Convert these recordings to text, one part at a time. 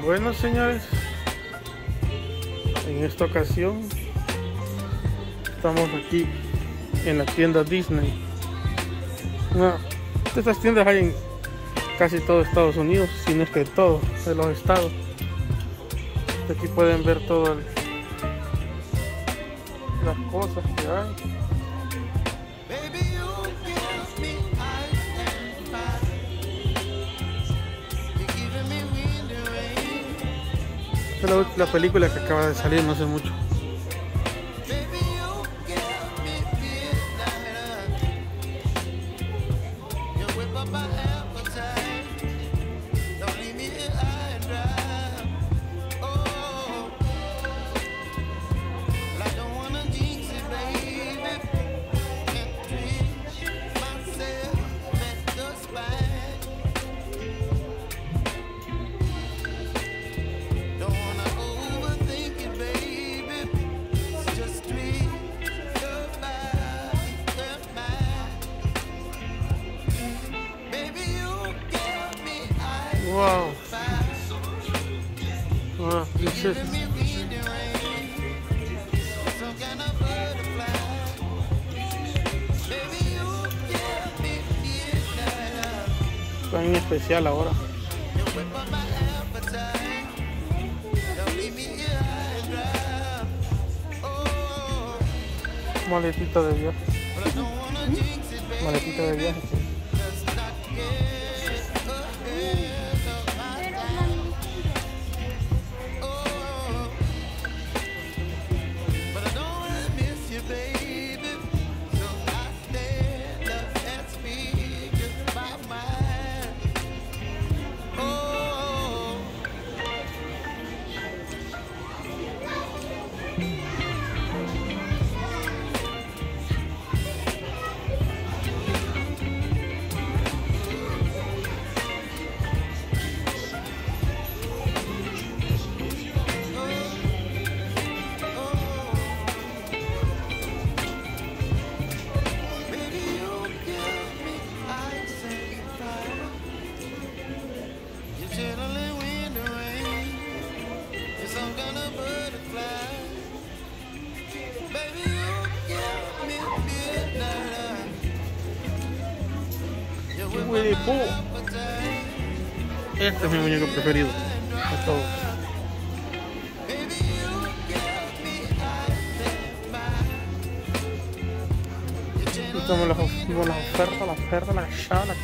Bueno, señores, en esta ocasión estamos aquí en la tienda Disney. Estas tiendas hay en casi todo Estados Unidos, si no es que todo de los estados. Aquí pueden ver todas las cosas que hay. Esta es la película que acaba de salir no hace mucho. Wow. Ah, princesa. Está en especial ahora. Maletita de viaje. Maletita de viaje. Winnie Pooh. Este es mi muñeco preferido de todos. Estamos las ofertas, las chalas.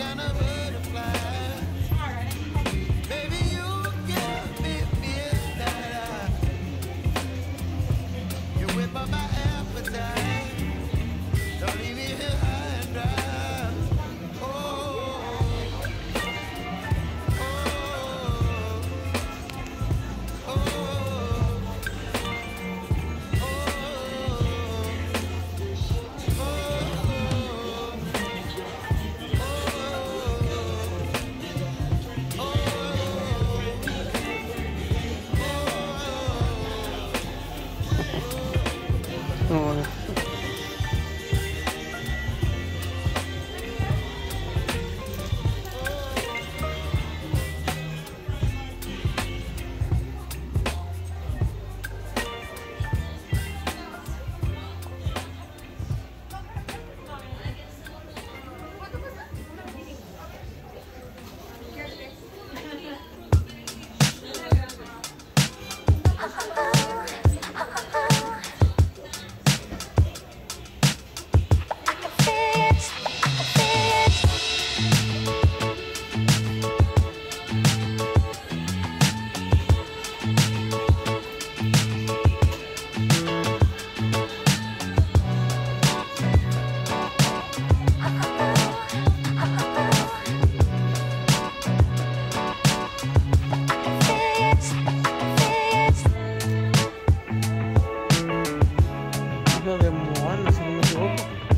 De Moana, si no me equivoco.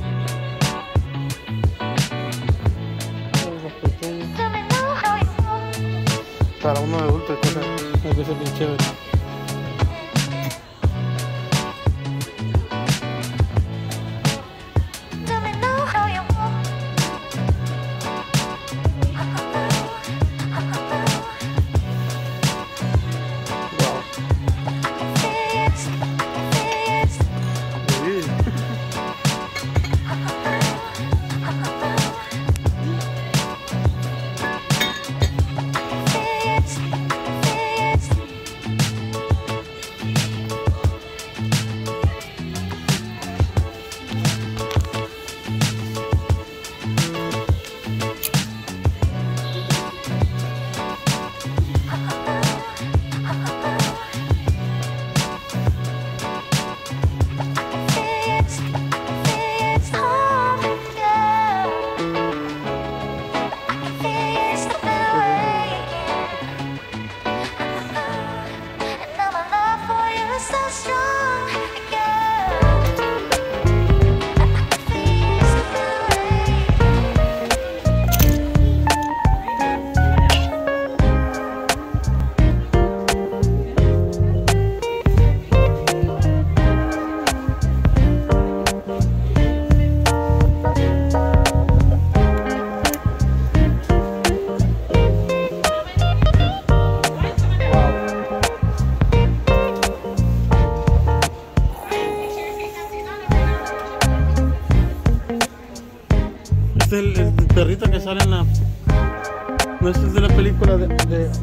Los pequeños. Para uno de adulto hay cosas bien chéveres. animalito que sale en la... No, este es de la película de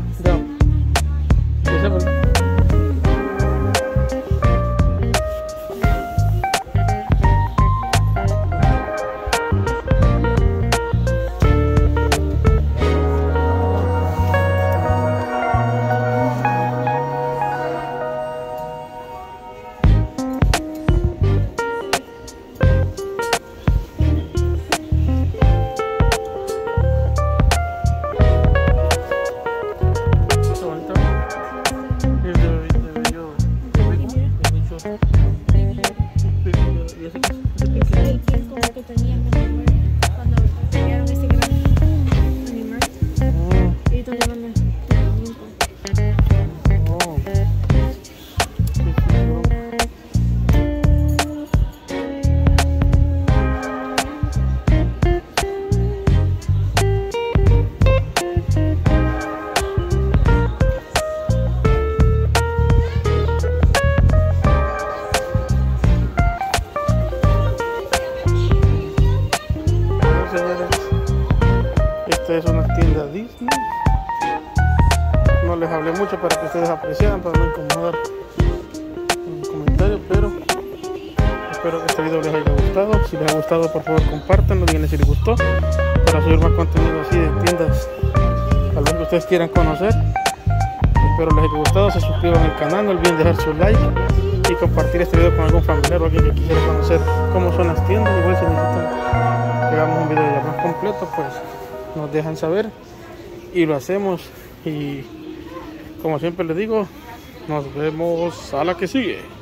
esta es una tienda Disney. No les hablé mucho para que ustedes apreciaran, para no incomodar un comentario, pero espero que este video les haya gustado. Si les ha gustado, por favor compártanlo, díganle si les gustó, para subir más contenido así de tiendas tal vez que ustedes quieran conocer. Espero les haya gustado, se suscriban al canal, no olviden dejar su like y compartir este video con algún familiar o alguien que quisiera conocer cómo son las tiendas. Igual si necesitan que hagamos un video ya más completo, pues nos dejan saber y lo hacemos. Y como siempre les digo, nos vemos a la que sigue.